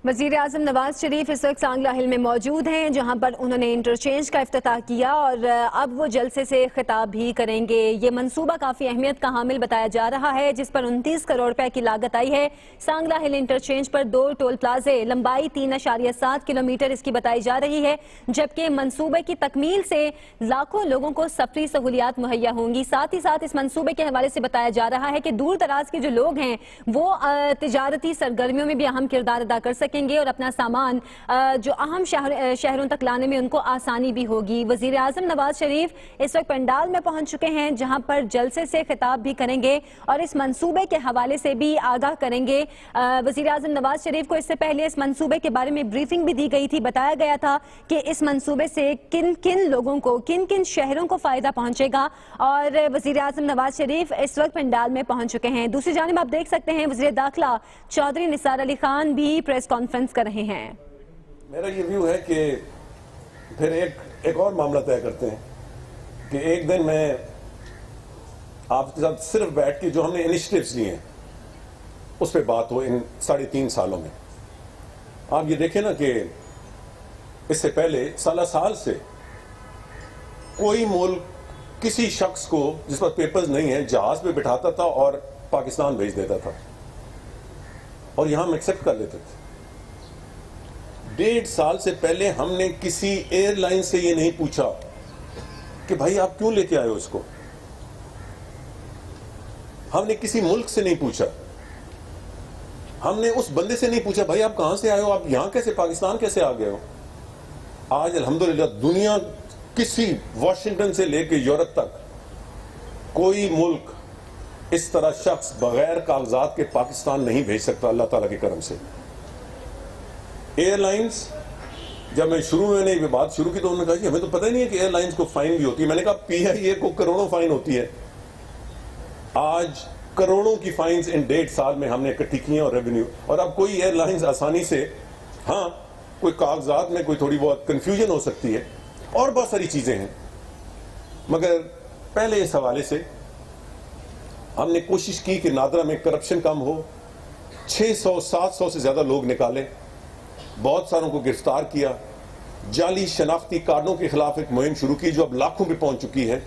وزیر اعظم نواز شریف اس وقت سانگلہ ہل میں موجود ہیں، جہاں پر انہوں نے انٹرچینج کا افتتاح کیا اور اب وہ جلسے سے خطاب بھی کریں گے۔ یہ منصوبہ کافی اہمیت کا حامل بتایا جا رہا ہے، جس پر 29 کروڑ روپے کی لاگت آئی ہے۔ سانگلہ ہل انٹرچینج پر 2 ٹول پلازے، لمبائی 3.7 کلومیٹر اس کی بتائی جا رہی ہے، جبکہ منصوبے کی تکمیل سے لاکھوں لوگوں کو سفری سہولیات مہیا ہوں گی۔ ساتھ ہی ساتھ اس منصوبے کے حوالے سے بتایا جا رہا ہے کہ دور دراز کے جو لوگ ہیں وہ تجارتی سرگرمیوں میں بھی اہم کردار ادا کر سکیں گے اور اپنا سامان جو اہم شہروں تک لانے میں ان کو آسانی بھی ہوگی۔ وزیر اعظم نواز شریف اس وقت پنڈال میں پہنچ چکے ہیں، جہاں پر جلسے سے خطاب بھی کریں گے اور اس منصوبے کے حوالے سے بھی آگاہ کریں گے۔ وزیر اعظم نواز شریف کو اس سے پہلے اس منصوبے کے بارے میں بریفنگ بھی دی گئی تھی، بتایا گیا تھا کہ اس منصوبے سے کن کن لوگوں کو، کن کن شہروں کو فائدہ پہنچے گا، اور وزیر اعظم نواز شریف اس وقت پنڈال میں پہنچ چکے ہیں۔ دوسری جانب آپ دیکھ سکتے ہیں وزیر داخلہ چودھری نثار علی خان بھی پریس کانفرنس کر رہے ہیں۔ میرا یہ ویو ہے کہ پھر ایک اور معاملہ طے کرتے ہیں کہ ایک دن میں آپ کے ساتھ صرف بیٹھ کے جو ہم نے انیشیٹیوز لیے ہیں اس پہ بات ہو ان 3.5 سالوں میں۔ آپ یہ دیکھیں نا کہ اس سے پہلے سال سے کوئی ملک کسی شخص کو جس پر پیپرز نہیں ہیں جہاز پہ بٹھاتا تھا اور پاکستان بھیج دیتا تھا اور یہاں ہم ایکسیپٹ کر لیتے تھے۔ 1.5 سال سے پہلے ہم نے کسی ایئر لائن سے یہ نہیں پوچھا کہ بھائی آپ کیوں لے کے آئے ہو اس کو۔ ہم نے کسی ملک سے نہیں پوچھا، ہم نے اس بندے سے نہیں پوچھا بھائی آپ کہاں سے آئے ہو، آپ یہاں کیسے، پاکستان کیسے آ گئے ہو۔ آج الحمدللہ دنیا کسی واشنگٹن سے لے کے یورپ تک کوئی ملک اس طرح شخص بغیر کاغذات کے پاکستان نہیں بھیج سکتا اللہ تعالیٰ کے کرم سے۔ ایئر لائنز، جب میں نے یہ بات شروع کی تو انہوں نے کہا کہ ہمیں تو پتہ ہی نہیں ہے کہ ایئر لائنز کو فائن بھی ہوتی ہے۔ میں نے کہا PIA کو کروڑوں فائن ہوتی ہے۔ آج کروڑوں کی فائنز ان 1.5 سال میں ہم نے اکٹھی کی ہیں اور ریونیو، اور اب کوئی ایئر لائنز آسانی سے، ہاں کوئی کاغذات میں کوئی تھوڑی بہت کنفیوژن ہو سکتی ہے اور بہت ساری چیزیں ہیں، مگر پہلے اس حوالے سے ہم نے کوشش کی کہ نادرا میں کرپشن کم ہو۔ 600-700 سے زیادہ لوگ نکالے، بہت ساروں کو گرفتار کیا، جعلی شناختی کارڈوں کے خلاف ایک مہم شروع کی جو اب لاکھوں پہ پہنچ چکی ہے۔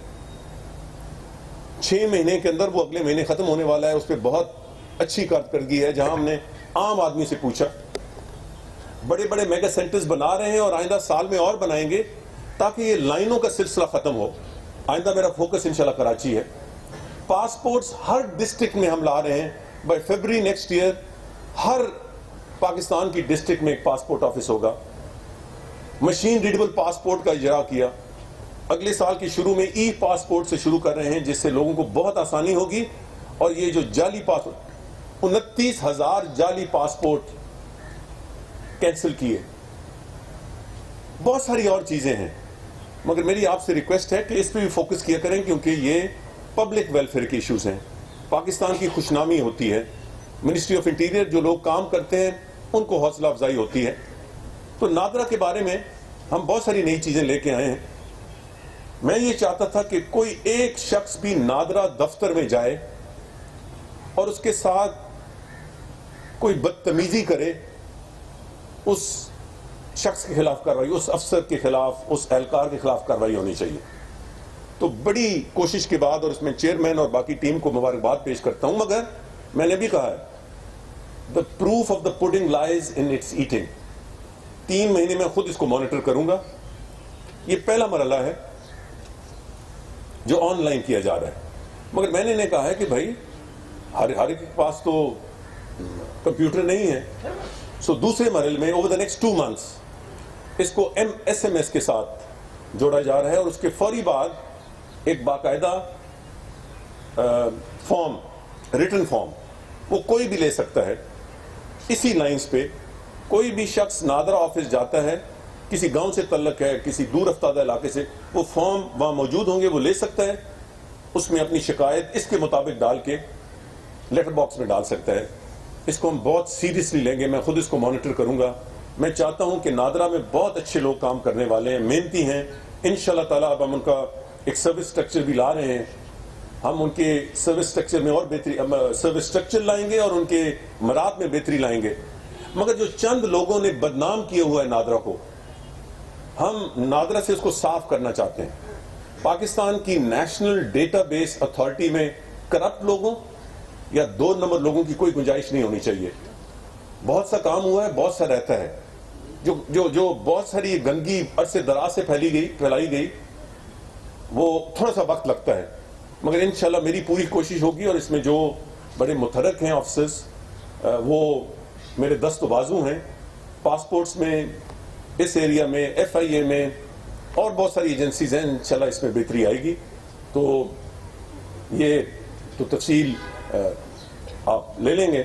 6 مہینے کے اندر وہ اگلے مہینے ختم ہونے والا ہے، اس پہ بہت اچھی کارکردگی ہے، جہاں ہم نے عام آدمی سے پوچھا۔ بڑے بڑے میگا سینٹرز بنا رہے ہیں اور آئندہ سال میں اور بنائیں گے تاکہ یہ لائنوں کا سلسلہ ختم ہو۔ آئندہ میرا فوکس انشاءاللہ کراچی ہے۔ پاسپورٹس ہر ڈسٹرکٹ میں ہم لا رہے ہیں، بائی فیبری نیکسٹ ایئر ہر پاکستان کی ڈسٹرکٹ میں ایک پاسپورٹ آفس ہوگا۔ مشین ریڈیبل پاسپورٹ کا اجرا کیا، اگلے سال کے شروع میں ای پاسپورٹ سے شروع کر رہے ہیں جس سے لوگوں کو بہت آسانی ہوگی۔ اور یہ جو جعلی پاسپورٹ، 29,000 جعلی پاسپورٹ کینسل کیے، بہت ساری اور چیزیں ہیں، مگر میری آپ سے ریکویسٹ ہے کہ اس پہ بھی فوکس کیا کریں کیونکہ یہ پبلک ویلفیئر کے ایشوز ہیں۔ پاکستان کی خوشنامی ہوتی ہے، منسٹری آف انٹیریئر جو لوگ کام کرتے ہیں ان کو حوصلہ افزائی ہوتی ہے۔ تو نادرا کے بارے میں ہم بہت ساری نئی چیزیں لے کے آئے ہیں۔ میں یہ چاہتا تھا کہ کوئی ایک شخص بھی نادرا دفتر میں جائے اور اس کے ساتھ کوئی بدتمیزی کرے، اس شخص کے خلاف کارروائی، اس افسر کے خلاف، اس اہلکار کے خلاف کارروائی ہونی چاہیے۔ تو بڑی کوشش کے بعد، اور اس میں چیئرمین اور باقی ٹیم کو مبارکباد پیش کرتا ہوں، مگر میں نے بھی کہا ہے the proof of the pudding lies in its eating۔ 3 مہینے میں خود اس کو مانیٹر کروں گا۔ یہ پہلا مرحلہ ہے جو آن لائن کیا جا رہا ہے، مگر میں نے کہا ہے کہ بھائی ہر ایک کے پاس تو کمپیوٹر نہیں ہے، سو دوسرے مرحلے میں over the next 2 months اس کو SMS کے ساتھ جوڑا جا رہا ہے، اور اس کے فوری بعد ایک باقاعدہ فارم، ریٹن فارم، وہ کوئی بھی لے سکتا ہے۔ اسی لائنز پہ کوئی بھی شخص نادرا آفس جاتا ہے، کسی گاؤں سے تعلق ہے، کسی دور افتادہ علاقے سے، وہ فارم وہاں موجود ہوں گے، وہ لے سکتا ہے، اس میں اپنی شکایت اس کے مطابق ڈال کے لیٹر باکس میں ڈال سکتا ہے۔ اس کو ہم بہت سیریسلی لیں گے، میں خود اس کو مانیٹر کروں گا۔ میں چاہتا ہوں کہ نادرا میں بہت اچھے لوگ کام کرنے والے ہیں، محنتی ہیں، انشاءاللہ تعالیٰ اب ہم ان کا ایک سروس سٹرکچر بھی لا رہے ہیں۔ ہم ان کے سروس سٹرکچر میں اور بہتری، سروس سٹرکچر لائیں گے اور ان کے مراد میں بہتری لائیں گے۔ مگر جو چند لوگوں نے بدنام کیے ہوا ہے نادرا کو، ہم نادرا سے اس کو صاف کرنا چاہتے ہیں. پاکستان کی نیشنل ڈیٹا بیس اتھارٹی میں کرپٹ لوگوں یا 2 نمبر لوگوں کی کوئی گنجائش نہیں ہونی چاہیے. بہت سا کام ہوا ہے، بہت سا رہتا ہے. جو بہت ساری گندگی عرصے دراز سے پھیلائی گئی، وہ تھوڑا سا وقت لگتا ہے، مگر انشاءاللہ میری پوری کوشش ہوگی. اور اس میں جو بڑے متحرک ہیں آفیسرز، وہ میرے دست و بازو ہیں. پاسپورٹس میں، اس ایریا میں، FIA میں اور بہت ساری ایجنسیز ہیں. انشاءاللہ اس میں بہتری آئے گی. تو یہ تو تفصیل آپ لے لیں گے.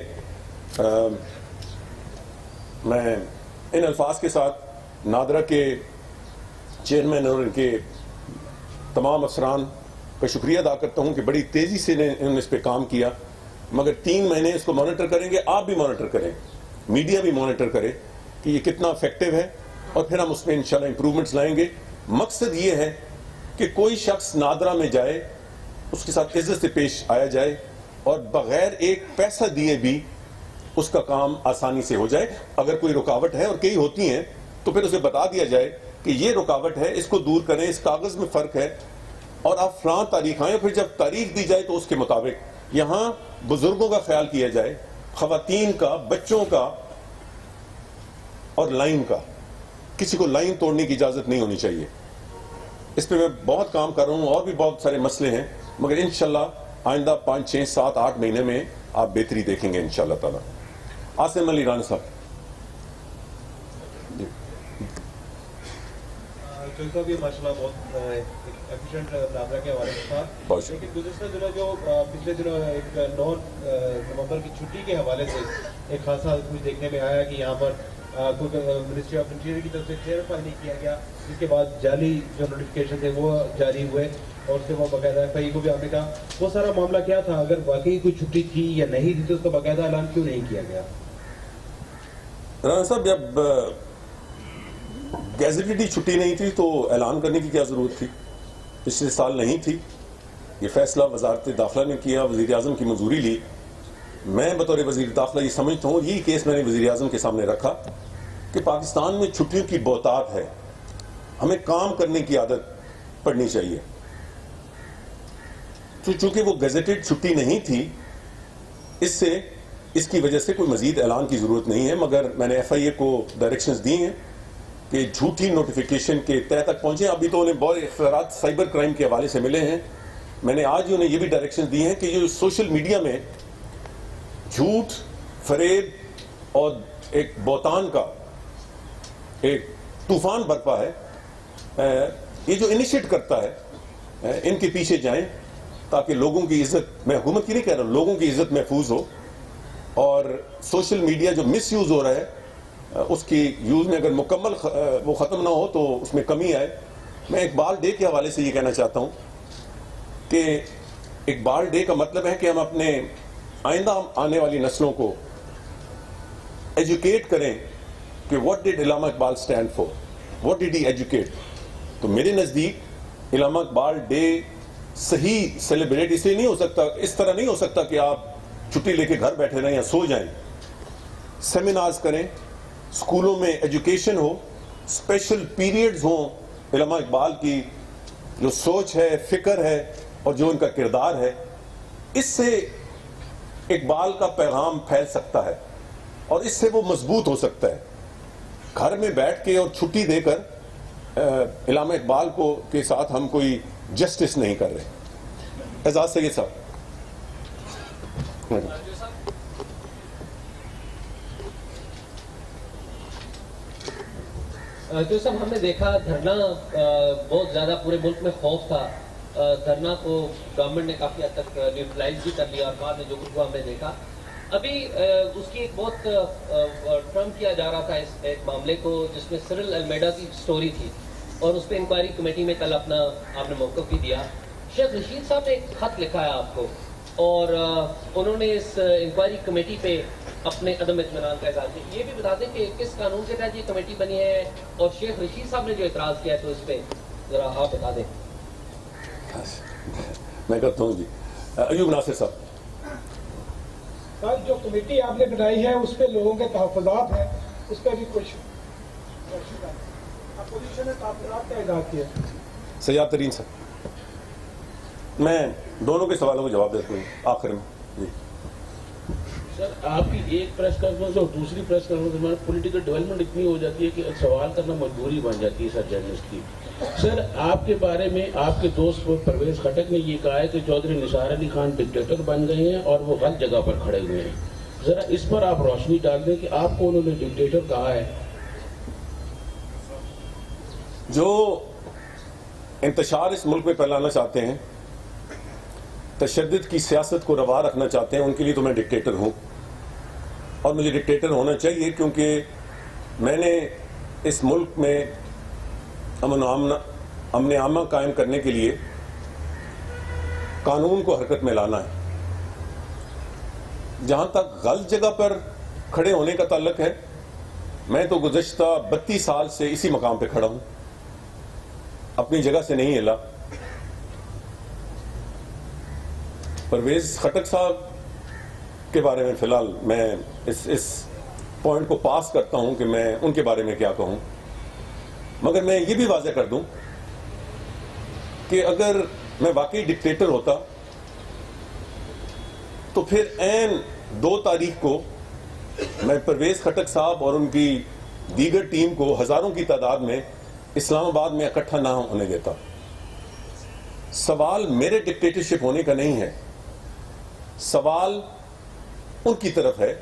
میں ان الفاظ کے ساتھ نادرا کے چیئرمین اور ان کے تمام افسران کا شکریہ ادا کرتا ہوں کہ بڑی تیزی سے انہوں نے اس پہ کام کیا. مگر 3 مہینے اس کو مانیٹر کریں گے. آپ بھی مانیٹر کریں، میڈیا بھی مانیٹر کرے کہ یہ کتنا افیکٹو ہے، اور پھر ہم اس میں انشاءاللہ امپروومنٹس لائیں گے. مقصد یہ ہے کہ کوئی شخص نادرا میں جائے، اس کے ساتھ عزت سے پیش آیا جائے، اور بغیر ایک پیسہ دیے بھی اس کا کام آسانی سے ہو جائے. اگر کوئی رکاوٹ ہے، اور کئی ہوتی ہیں، تو پھر اسے بتا دیا جائے کہ یہ رکاوٹ ہے، اس کو دور کریں، اس کاغذ میں فرق ہے، اور آپ فلاں تاریخ آئیں. پھر جب تاریخ دی جائے تو اس کے مطابق یہاں بزرگوں کا خیال کیا جائے، خواتین کا، بچوں کا اور لائن کا. کسی کو لائن توڑنے کی اجازت نہیں ہونی چاہیے. اس پہ میں بہت کام کر رہا ہوں، اور بھی بہت سارے مسئلے ہیں، مگر انشاءاللہ آئندہ 5 6 7 8 مہینے میں آپ بہتری دیکھیں گے انشاءاللہ تعالی. عاصم علی رانا صاحب. صاحب یہ ماشاءاللہ بہت ایفیشینٹ نادرا کے حوالے سے تھا، لیکن گزشتہ دنوں جو پچھلے دنوں ایک 9 نومبر کی چھٹی کے حوالے سے ایک خاصا کچھ دیکھنے میں آیا کہ یہاں پر منسٹری آف انٹیریئر کی طرف سے کلیئرفائی نہیں کیا گیا، جس کے بعد جعلی جو نوٹیفکیشن تھے وہ جاری ہوئے، اور اس سے وہ باقاعدہ FIA کو بھی آپ نے کہا. وہ سارا معاملہ کیا تھا؟ اگر واقعی کوئی چھٹی تھی یا نہیں تھی تو اس کا باقاعدہ اعلان کیوں نہیں کیا گیا؟ رانا صاحب، جب گیزیٹڈ چھٹی نہیں تھی تو اعلان کرنے کی کیا ضرورت تھی؟ پچھلے سال نہیں تھی. یہ فیصلہ وزارت داخلہ نے کیا، وزیر اعظم کی منظوری لی. میں بطور وزیر داخلہ یہ سمجھتا ہوں، یہی کیس میں نے وزیر اعظم کے سامنے رکھا کہ پاکستان میں چھٹیوں کی بہتات ہے، ہمیں کام کرنے کی عادت پڑنی چاہیے. چونکہ وہ گیزیٹڈ چھٹی نہیں تھی، اس کی وجہ سے کوئی مزید اعلان کی ضرورت نہیں ہے. مگر میں نے FIA کو ڈائریکشنز دی ہیں کہ جھوٹی نوٹیفیکیشن کے تہ تک پہنچیں. ابھی تو انہیں بہت اختیارات سائبر کرائم کے حوالے سے ملے ہیں. میں نے آج ہی انہیں یہ بھی ڈائریکشن دی ہیں کہ جو سوشل میڈیا میں جھوٹ، فریب اور ایک بہتان کا ایک طوفان برپا ہے، یہ جو انیشیٹ کرتا ہے، ان کے پیچھے جائیں تاکہ لوگوں کی عزت، میں حکومت کی نہیں کہہ رہا ہوں، لوگوں کی عزت محفوظ ہو. اور سوشل میڈیا جو مس یوز ہو رہا ہے، اس کی یوز میں اگر مکمل وہ ختم نہ ہو تو اس میں کمی آئے. میں اقبال ڈے کے حوالے سے یہ کہنا چاہتا ہوں کہ اقبال ڈے کا مطلب ہے کہ ہم اپنے آئندہ آنے والی نسلوں کو ایجوکیٹ کریں کہ what did Allama Iqbal stand for, what did he educate. تو میرے نزدیک علامہ اقبال ڈے صحیح سیلیبریٹ اس لیے نہیں ہو سکتا، اس طرح نہیں ہو سکتا کہ آپ چھٹی لے کے گھر بیٹھے رہیں یا سو جائیں. سیمینارز کریں، اسکولوں میں ایجوکیشن ہو، اسپیشل پیریڈز ہوں علامہ اقبال کی جو سوچ ہے، فکر ہے اور جو ان کا کردار ہے. اس سے اقبال کا پیغام پھیل سکتا ہے اور اس سے وہ مضبوط ہو سکتا ہے. گھر میں بیٹھ کے اور چھٹی دے کر علامہ اقبال کو کے ساتھ ہم کوئی جسٹس نہیں کر رہے. اعزاز سید صاحب. جو صاحب ہم نے دیکھا دھرنا بہت زیادہ پورے ملک میں خوف تھا. دھرنا کو گورنمنٹ نے کافی حد تک نیوٹرلائز بھی کر لیا اور بعد میں جو کچھ ہوا ہم نے دیکھا. ابھی اس کی ایک بہت ٹرمپ کیا جا رہا تھا اس ایک معاملے کو جس میں سرل المیڈا کی سٹوری تھی اور اس پہ انکوائری کمیٹی میں کل اپنا آپ نے موقف بھی دیا. شیخ رشید صاحب نے ایک خط لکھا ہے آپ کو اور انہوں نے اس انکوائری کمیٹی پہ اپنے عدم اطمینان کا اظہار کیا. یہ بھی بتا دیں کہ کس قانون کے تحت یہ کمیٹی بنی ہے اور شیخ رشید صاحب نے جو اعتراض کیا ہے تو اس پہ ذرا آپ بتا دیں. میں کرتا ہوں جی. ایوب ناصر صاحب. کل جو کمیٹی آپ نے بنائی ہے اس پہ لوگوں کے تحفظات ہیں, اس پہ بھی کچھ اپوزیشن نے تحفظات کا اظہار کیا. سیاد ترین صاحب, میں دونوں کے سوالوں کو جواب دیتا ہوں آخر میں. جی سر, آپ کی ایک پریس کانفرنس اور دوسری پریس کانفرنس میں پولیٹیکل ڈیولپمنٹ اتنی ہو جاتی ہے کہ سوال کرنا مجبوری بن جاتی ہے سر جرنلسٹ کی. سر, آپ کے بارے میں آپ کے دوست پرویز خٹک نے یہ کہا ہے کہ چودھری نثار علی خان ڈکٹیٹر بن گئے ہیں اور وہ غلط جگہ پر کھڑے ہوئے ہیں. ذرا اس پر آپ روشنی ڈال دیں کہ آپ کو انہوں نے ڈکٹیٹر کہا ہے. جو انتشار اس ملک میں پھیلانا چاہتے ہیں, تشدد کی سیاست کو روا رکھنا چاہتے ہیں, ان کے لیے تو میں ڈکٹیٹر ہوں اور مجھے ڈکٹیٹر ہونا چاہیے, کیونکہ میں نے اس ملک میں امن عامہ قائم کرنے کے لیے قانون کو حرکت میں لانا ہے. جہاں تک غلط جگہ پر کھڑے ہونے کا تعلق ہے, میں تو گزشتہ 32 سال سے اسی مقام پہ کھڑا ہوں, اپنی جگہ سے نہیں ہلا. پرویز خٹک صاحب کے بارے میں فی الحال میں اس پوائنٹ کو پاس کرتا ہوں کہ میں ان کے بارے میں کیا کہوں, مگر میں یہ بھی واضح کر دوں کہ اگر میں واقعی ڈکٹیٹر ہوتا تو پھر عین 2 تاریخ کو میں پرویز خٹک صاحب اور ان کی دیگر ٹیم کو ہزاروں کی تعداد میں اسلام آباد میں اکٹھا نہ ہونے دیتا. سوال میرے ڈکٹیٹرشپ ہونے کا نہیں ہے, سوال ان کی طرف ہے.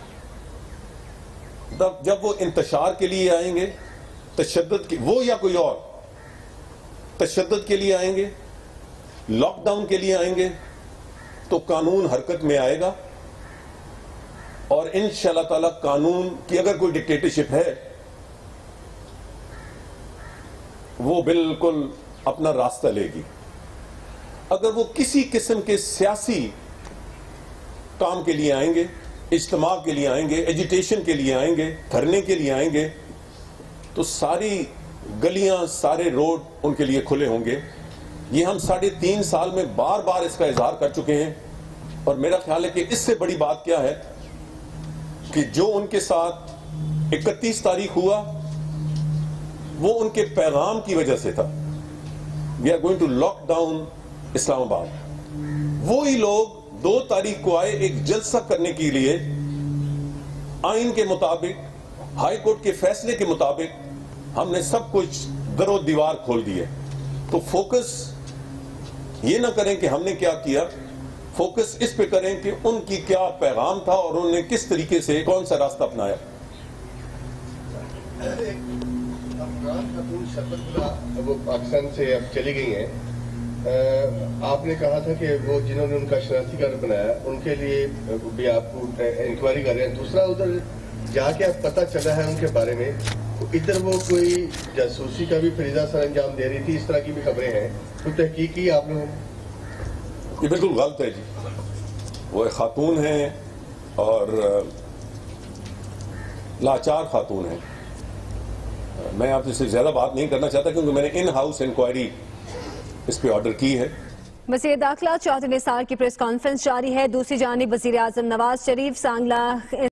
جب وہ انتشار کے لیے آئیں گے, تشدد کے, وہ یا کوئی اور تشدد کے لیے آئیں گے, لاک ڈاؤن کے لیے آئیں گے, تو قانون حرکت میں آئے گا, اور انشاءاللہ تعالی قانون کی اگر کوئی ڈکٹیٹرشپ ہے وہ بالکل اپنا راستہ لے گی. اگر وہ کسی قسم کے سیاسی کام کے لیے آئیں گے, اجتماع کے لیے آئیں گے, ایجیٹیشن کے لیے آئیں گے, دھرنے کے لیے آئیں گے, تو ساری گلیاں, سارے روڈ ان کے لیے کھلے ہوں گے. یہ ہم 3.5 سال میں بار بار اس کا اظہار کر چکے ہیں, اور میرا خیال ہے کہ اس سے بڑی بات کیا ہے کہ جو ان کے ساتھ 31 تاریخ ہوا وہ ان کے پیغام کی وجہ سے تھا. We are going to lock down Islamabad. وہی لوگ 2 تاریخ کو آئے ایک جلسہ کرنے کے لیے, آئین کے مطابق, ہائی کورٹ کے فیصلے کے مطابق ہم نے سب کچھ در و دیوار کھول دی ہے. تو فوکس یہ نہ کریں کہ ہم نے کیا کیا, فوکس اس پہ کریں کہ ان کی کیا پیغام تھا اور انہوں نے کس طریقے سے کون سا راستہ اپنایا. خاتون شربت اللہ وہ پاکستان سے اب چلی گئی ہیں, آپ نے کہا تھا کہ وہ جنہوں نے ان کا شناختی کارڈ بنایا ان کے لیے بھی آپ کو انکوائری کر رہے ہیں. دوسرا ادھر جا کے اب پتہ چلا ہے ان کے بارے میں, ادھر وہ کوئی جاسوسی کا بھی فریضہ سر انجام دے رہی تھی, اس طرح کی بھی خبریں ہیں. کوئی تحقیق کی آپ لوگوں نے؟ یہ بالکل غلط ہے جی. وہ ایک خاتون ہیں اور لاچار خاتون ہیں. میں آپ سے زیادہ بات نہیں کرنا چاہتا کیونکہ میں نے ان ہاؤس انکوائری اس پہ آرڈر کی ہے. وزیر داخلہ چودھری نثار کی پریس کانفرنس جاری ہے. دوسری جانب وزیر اعظم نواز شریف سانگلہ